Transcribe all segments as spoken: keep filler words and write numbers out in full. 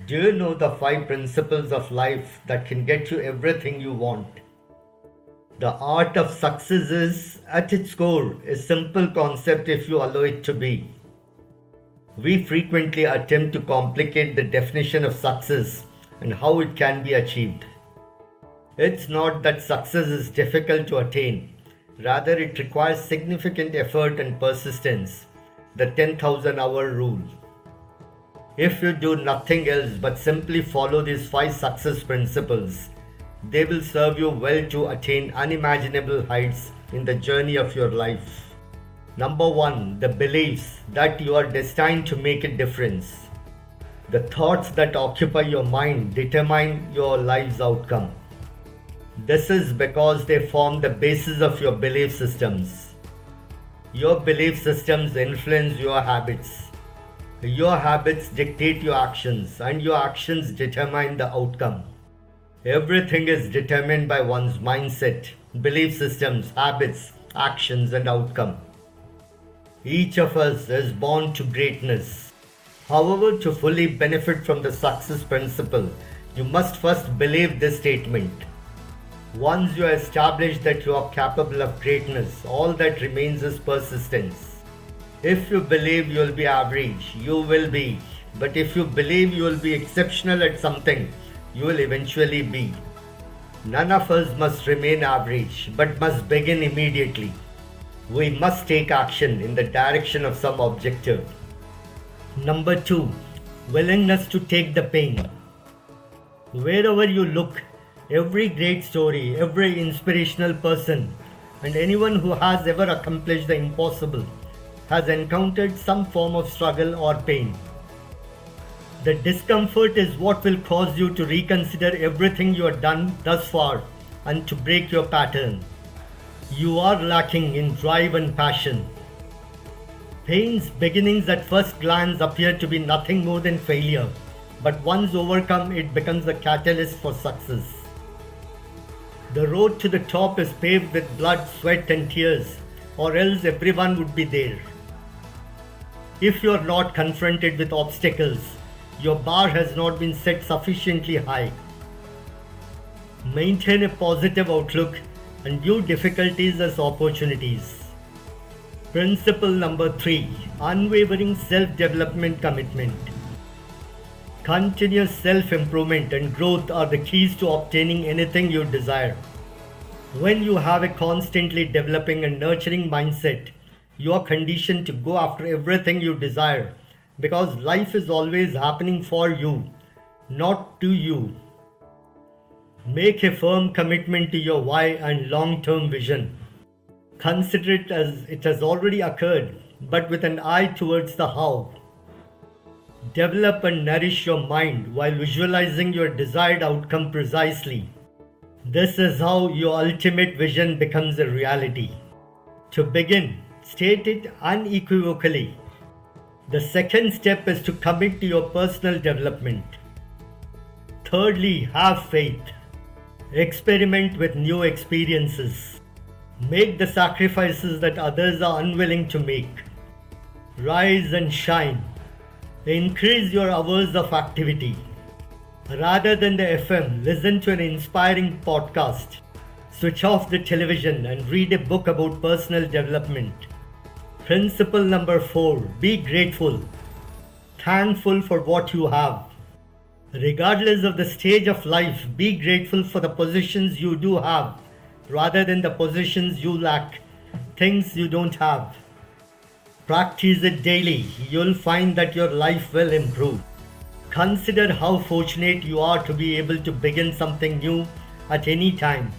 Do you know the five principles of life that can get you everything you want? The art of success is, at its core, a simple concept if you allow it to be. We frequently attempt to complicate the definition of success and how it can be achieved. It's not that success is difficult to attain, rather it requires significant effort and persistence, the ten thousand hour rule. If you do nothing else but simply follow these five success principles, they will serve you well to attain unimaginable heights in the journey of your life. Number one, the beliefs that you are destined to make a difference. The thoughts that occupy your mind determine your life's outcome. This is because they form the basis of your belief systems. Your belief systems influence your habits. Your habits dictate your actions, and your actions determine the outcome. Everything is determined by one's mindset, belief systems, habits, actions, and outcome. Each of us is born to greatness. However, to fully benefit from the success principle, you must first believe this statement. Once you establish that you are capable of greatness, all that remains is persistence. If you believe you will be average, you will be. But if you believe you will be exceptional at something, you will eventually be. None of us must remain average, but must begin immediately. We must take action in the direction of some objective. Number two, willingness to take the pain. Wherever you look, every great story, every inspirational person, and anyone who has ever accomplished the impossible has encountered some form of struggle or pain. The discomfort is what will cause you to reconsider everything you have done thus far and to break your pattern. You are lacking in drive and passion. Pain's beginnings at first glance appear to be nothing more than failure, but once overcome, it becomes a catalyst for success. The road to the top is paved with blood, sweat, and tears, or else everyone would be there. If you are not confronted with obstacles, your bar has not been set sufficiently high. Maintain a positive outlook and view difficulties as opportunities. Principle number three, unwavering self-development commitment. Continuous self-improvement and growth are the keys to obtaining anything you desire. When you have a constantly developing and nurturing mindset, you are conditioned to go after everything you desire because life is always happening for you, not to you. Make a firm commitment to your why and long-term vision. Consider it as it has already occurred, but with an eye towards the how. Develop and nourish your mind while visualizing your desired outcome precisely. This is how your ultimate vision becomes a reality. To begin, state it unequivocally. The second step is to commit to your personal development. Thirdly, have faith. Experiment with new experiences. Make the sacrifices that others are unwilling to make. Rise and shine. Increase your hours of activity. Rather than the F M, listen to an inspiring podcast. Switch off the television and read a book about personal development. Principle number four, be grateful. Thankful for what you have. Regardless of the stage of life, be grateful for the positions you do have, rather than the positions you lack, things you don't have. Practice it daily, you'll find that your life will improve. Consider how fortunate you are to be able to begin something new at any time.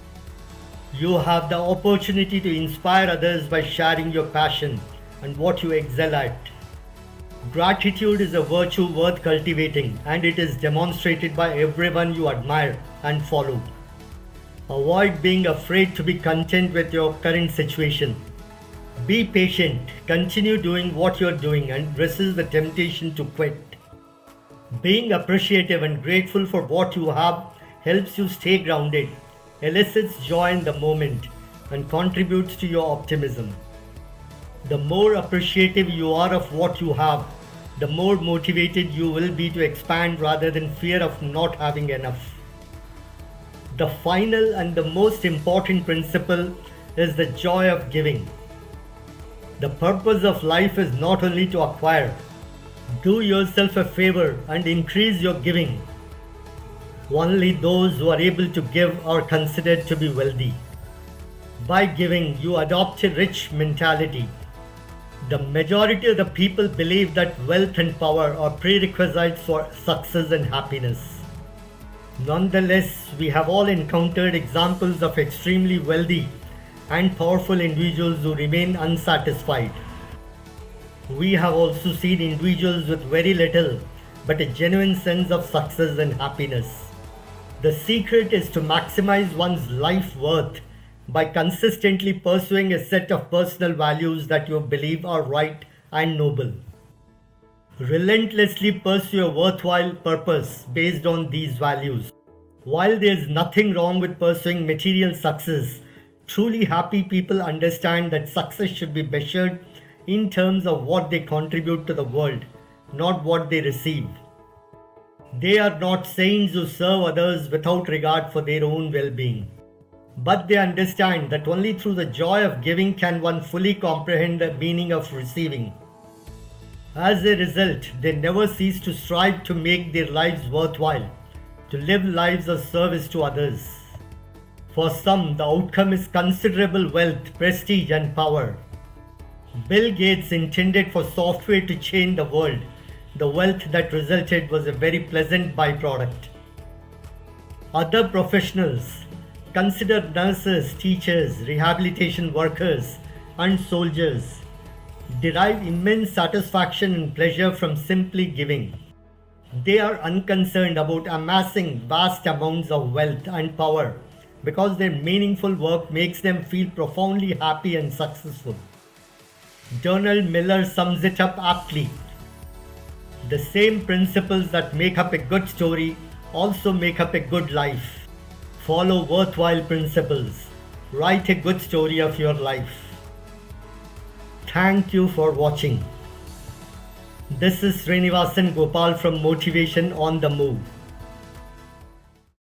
You have the opportunity to inspire others by sharing your passion and what you excel at. Gratitude is a virtue worth cultivating, and it is demonstrated by everyone you admire and follow. Avoid being afraid to be content with your current situation. Be patient, continue doing what you're doing, and resist the temptation to quit. Being appreciative and grateful for what you have helps you stay grounded, elicits joy in the moment, and contributes to your optimism. The more appreciative you are of what you have, the more motivated you will be to expand rather than fear of not having enough. The final and the most important principle is the joy of giving. The purpose of life is not only to acquire. Do yourself a favor and increase your giving. Only those who are able to give are considered to be wealthy. By giving, you adopt a rich mentality. The majority of the people believe that wealth and power are prerequisites for success and happiness. Nonetheless, we have all encountered examples of extremely wealthy and powerful individuals who remain unsatisfied. We have also seen individuals with very little but a genuine sense of success and happiness. The secret is to maximize one's life worth by consistently pursuing a set of personal values that you believe are right and noble. Relentlessly pursue a worthwhile purpose based on these values. While there is nothing wrong with pursuing material success, truly happy people understand that success should be measured in terms of what they contribute to the world, not what they receive. They are not saints who serve others without regard for their own well-being. But they understand that only through the joy of giving can one fully comprehend the meaning of receiving. As a result, they never cease to strive to make their lives worthwhile, to live lives of service to others. For some, the outcome is considerable wealth, prestige, and power. Bill Gates intended for software to change the world. The wealth that resulted was a very pleasant byproduct. Other professionals, consider nurses, teachers, rehabilitation workers, and soldiers, derive immense satisfaction and pleasure from simply giving. They are unconcerned about amassing vast amounts of wealth and power because their meaningful work makes them feel profoundly happy and successful. Donald Miller sums it up aptly. The same principles that make up a good story also make up a good life. Follow worthwhile principles. Write a good story of your life. Thank you for watching. This is Srinivasan Gopal from Motivation on the Move.